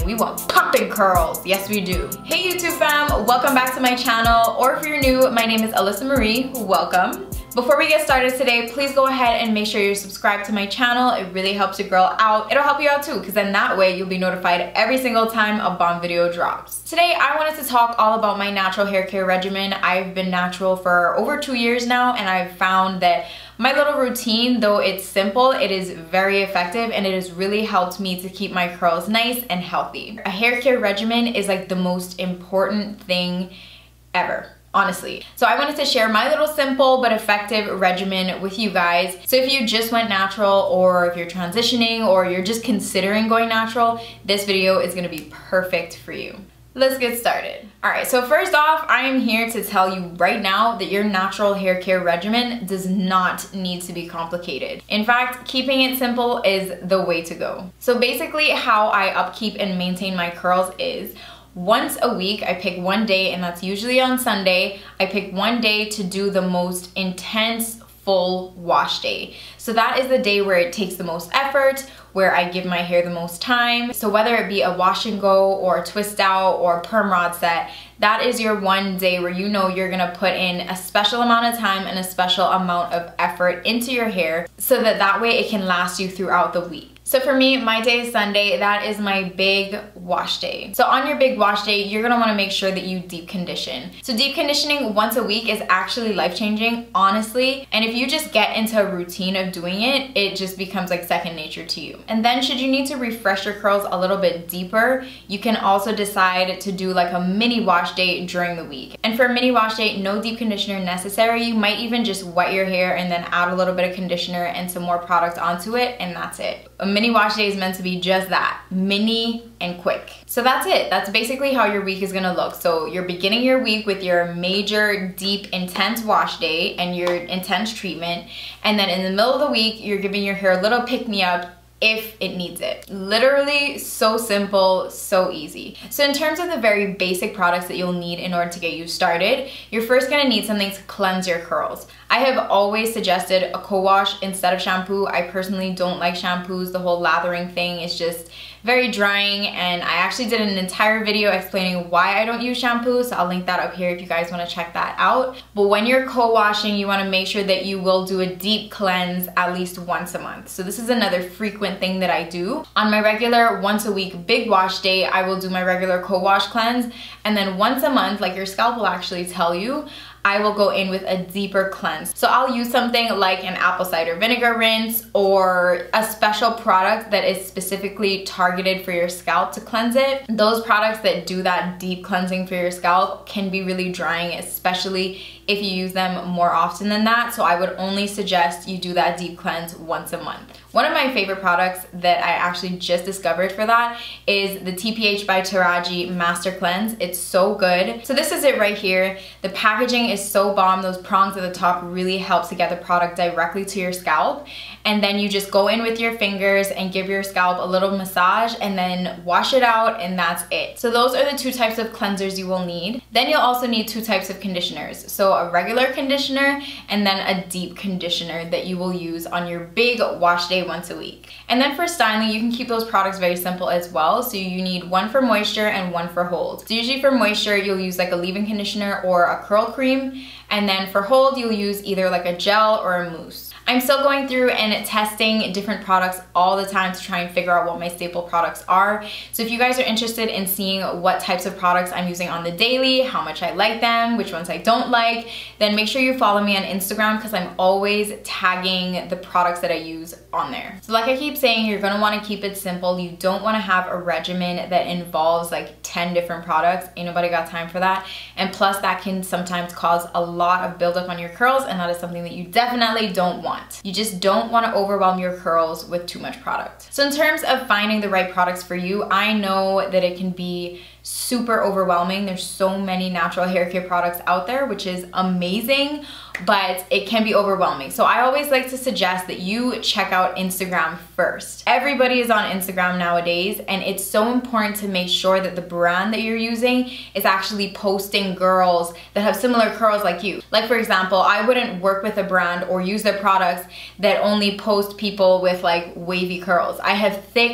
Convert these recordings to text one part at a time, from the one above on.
We want popping curls. Yes, we do. Hey YouTube fam, welcome back to my channel. Or if you're new, my name is Alyssa Marie. Welcome. Before we get started today, please go ahead and make sure you're subscribed to my channel. It really helps your girl out. It'll help you out too, because then that way you'll be notified every single time a bomb video drops. Today, I wanted to talk all about my natural hair care regimen. I've been natural for over 2 years now, and I've found that my little routine, though it's simple, it is very effective, and it has really helped me to keep my curls nice and healthy. A hair care regimen is like the most important thing ever, honestly. So I wanted to share my little simple but effective regimen with you guys. So if you just went natural, or if you're transitioning, or you're just considering going natural, this video is gonna be perfect for you. Let's get started. All right, so first off, I am here to tell you right now that your natural hair care regimen does not need to be complicated. In fact, keeping it simple is the way to go. So basically how I upkeep and maintain my curls is once a week, I pick one day, and that's usually on Sunday. I pick one day to do the most intense full wash day. So that is the day where it takes the most effort, where I give my hair the most time. So whether it be a wash and go or a twist out or perm rod set, that is your one day where you know you're gonna put in a special amount of time and a special amount of effort into your hair so that that way it can last you throughout the week. So for me, my day is Sunday. That is my big wash day. So on your big wash day, you're gonna wanna make sure that you deep condition. So deep conditioning once a week is actually life-changing, honestly. And if you just get into a routine of doing it, it just becomes like second nature to you. And then should you need to refresh your curls a little bit deeper, you can also decide to do like a mini wash day during the week. And for a mini wash day, no deep conditioner necessary. You might even just wet your hair and then add a little bit of conditioner and some more product onto it, and that's it. A mini wash day is meant to be just that, mini and quick. So that's it. That's basically how your week is gonna look. So you're beginning your week with your major, deep, intense wash day and your intense treatment. And then in the middle of the week, you're giving your hair a little pick-me-up if it needs it. Literally so simple, so easy. So in terms of the very basic products that you'll need in order to get you started, you're first gonna need something to cleanse your curls. I have always suggested a co-wash instead of shampoo. I personally don't like shampoos. The whole lathering thing is just very drying, and I actually did an entire video explaining why I don't use shampoo, so I'll link that up here if you guys want to check that out. But when you're co-washing, you want to make sure that you will do a deep cleanse at least once a month. So this is another frequent thing that I do. On my regular once a week big wash day, I will do my regular co-wash cleanse, and then once a month, like your scalp will actually tell you, I will go in with a deeper cleanse. So I'll use something like an apple cider vinegar rinse or a special product that is specifically targeted for your scalp to cleanse it. Those products that do that deep cleansing for your scalp can be really drying, especially if you use them more often than that. So I would only suggest you do that deep cleanse once a month. One of my favorite products that I actually just discovered for that is the TPH by Taraji Master Cleanse. It's so good. So this is it right here. The packaging is so bomb. Those prongs at the top really help to get the product directly to your scalp. And then you just go in with your fingers and give your scalp a little massage and then wash it out, and that's it. So those are the two types of cleansers you will need. Then you'll also need two types of conditioners. So a regular conditioner and then a deep conditioner that you will use on your big wash day once a week. And then for styling, you can keep those products very simple as well. So you need one for moisture and one for hold. So usually for moisture, you'll use like a leave-in conditioner or a curl cream. And then for hold, you'll use either like a gel or a mousse. I'm still going through and testing different products all the time to try and figure out what my staple products are. So if you guys are interested in seeing what types of products I'm using on the daily, how much I like them, which ones I don't like, then make sure you follow me on Instagram, because I'm always tagging the products that I use on there. So like I keep saying, you're gonna wanna keep it simple. You don't wanna have a regimen that involves like 10 different products. Ain't nobody got time for that. And plus that can sometimes cause a lot of buildup on your curls, and that is something that you definitely don't want. You just don't want to overwhelm your curls with too much product. So in terms of finding the right products for you, I know that it can be super overwhelming. There's so many natural hair care products out there, which is amazing, but it can be overwhelming. So I always like to suggest that you check out Instagram first. Everybody is on Instagram nowadays, and it's so important to make sure that the brand that you're using is actually posting girls that have similar curls like you. Like for example, I wouldn't work with a brand or use their products that only post people with like wavy curls. I have thick,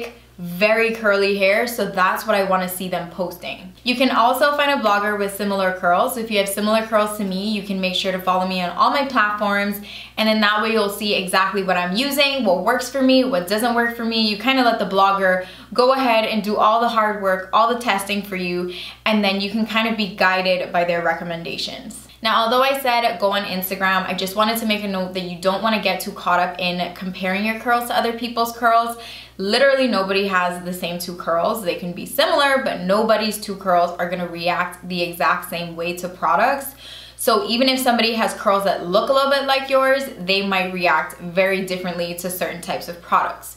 very curly hair, so that's what I want to see them posting. You can also find a blogger with similar curls. So if you have similar curls to me, you can make sure to follow me on all my platforms, and then that way you'll see exactly what I'm using, what works for me, what doesn't work for me. You kind of let the blogger go ahead and do all the hard work, all the testing for you, and then you can kind of be guided by their recommendations. Now, although I said go on Instagram, I just wanted to make a note that you don't want to get too caught up in comparing your curls to other people's curls. Literally nobody has the same two curls. They can be similar, but nobody's two curls are gonna react the exact same way to products. So even if somebody has curls that look a little bit like yours, they might react very differently to certain types of products.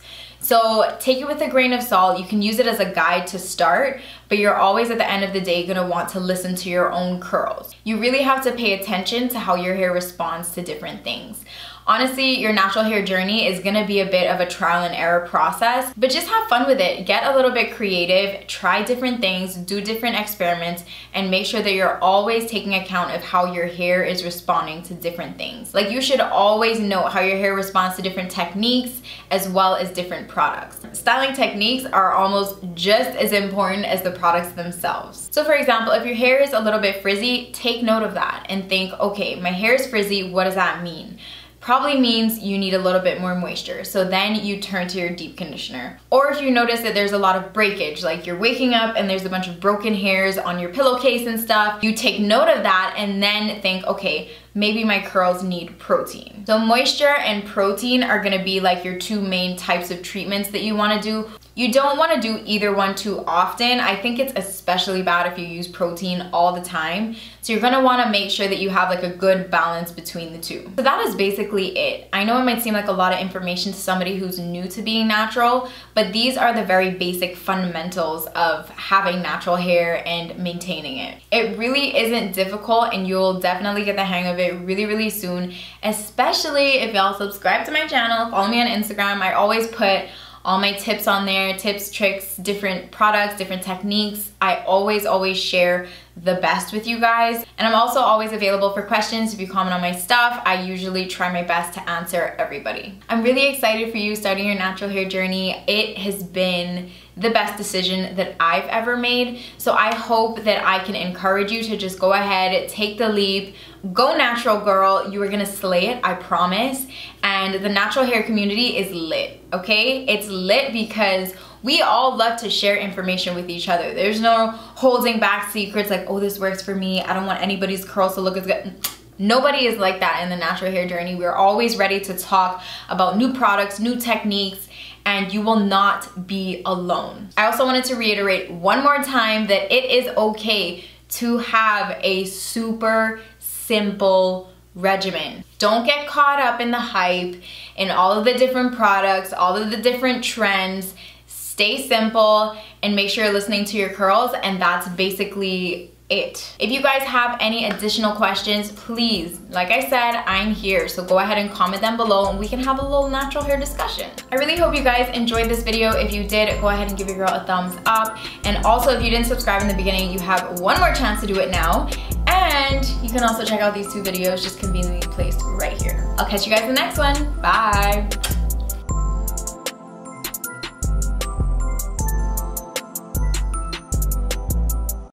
So take it with a grain of salt. You can use it as a guide to start, but you're always at the end of the day gonna want to listen to your own curls. You really have to pay attention to how your hair responds to different things. Honestly, your natural hair journey is gonna be a bit of a trial and error process, but just have fun with it. Get a little bit creative, try different things, do different experiments, and make sure that you're always taking account of how your hair is responding to different things. Like, you should always know how your hair responds to different techniques as well as different products. Styling techniques are almost just as important as the products themselves. So for example, if your hair is a little bit frizzy, take note of that and think, okay, my hair is frizzy, what does that mean? Probably means you need a little bit more moisture. So then you turn to your deep conditioner. Or if you notice that there's a lot of breakage, like you're waking up and there's a bunch of broken hairs on your pillowcase and stuff, you take note of that and then think, okay, maybe my curls need protein. So moisture and protein are gonna be like your two main types of treatments that you wanna do. You don't wanna do either one too often. I think it's especially bad if you use protein all the time. So you're gonna wanna make sure that you have like a good balance between the two. So that is basically it. I know it might seem like a lot of information to somebody who's new to being natural, but these are the very basic fundamentals of having natural hair and maintaining it. It really isn't difficult, and you'll definitely get the hang of it really soon, especially if y'all subscribe to my channel, follow me on Instagram. I always put all my tips on there, tips, tricks, different products, different techniques. I always share the best with you guys. And I'm also always available for questions. If you comment on my stuff, I usually try my best to answer everybody. I'm really excited for you starting your natural hair journey. It has been the best decision that I've ever made. So I hope that I can encourage you to just go ahead, take the leap, go natural, girl. You are gonna slay it, I promise. And the natural hair community is lit, okay? It's lit because we all love to share information with each other. There's no holding back secrets like, oh, this works for me. I don't want anybody's curls to look as good. Nobody is like that in the natural hair journey. We're always ready to talk about new products, new techniques, and you will not be alone. I also wanted to reiterate one more time that it is okay to have a super simple regimen. Don't get caught up in the hype and all of the different products, all of the different trends. Stay simple and make sure you're listening to your curls, and that's basically it. If you guys have any additional questions, please, like I said, I'm here. So go ahead and comment them below and we can have a little natural hair discussion. I really hope you guys enjoyed this video. If you did, go ahead and give your girl a thumbs up. And also, if you didn't subscribe in the beginning, you have one more chance to do it now. And you can also check out these two videos just conveniently placed right here. I'll catch you guys in the next one. Bye.